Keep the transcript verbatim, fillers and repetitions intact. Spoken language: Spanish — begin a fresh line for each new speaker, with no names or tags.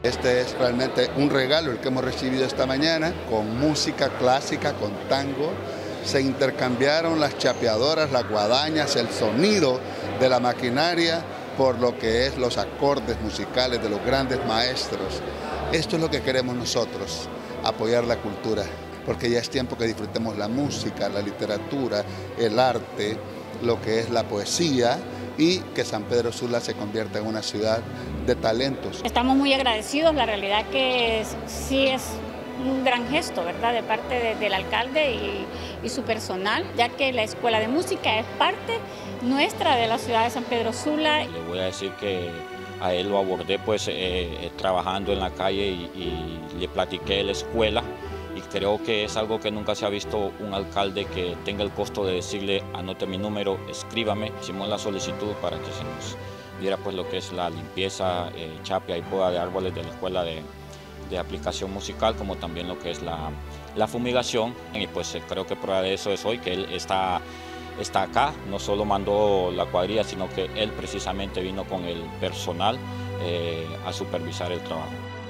Este es realmente un regalo el que hemos recibido esta mañana, con música clásica, con tango. Se intercambiaron las chapeadoras, las guadañas, el sonido de la maquinaria por lo que es los acordes musicales de los grandes maestros. Esto es lo que queremos nosotros, apoyar la cultura, porque ya es tiempo que disfrutemos la música, la literatura, el arte, lo que es la poesía, y que San Pedro Sula se convierta en una ciudad de talentos.
Estamos muy agradecidos, la realidad que es, sí es un gran gesto, ¿verdad?, de parte de, del alcalde y, y su personal, ya que la Escuela de Música es parte nuestra de la ciudad de San Pedro Sula.
Le voy a decir que a él lo abordé pues eh, trabajando en la calle y, y le platiqué de la escuela. Y creo que es algo que nunca se ha visto un alcalde que tenga el costo de decirle: anote mi número, escríbame. Hicimos la solicitud para que se nos diera pues lo que es la limpieza, eh, chapia y poda de árboles de la escuela de, de aplicación musical, como también lo que es la, la fumigación. Y pues eh, creo que prueba de eso es hoy que él está, está acá, no solo mandó la cuadrilla, sino que él precisamente vino con el personal eh, a supervisar el trabajo.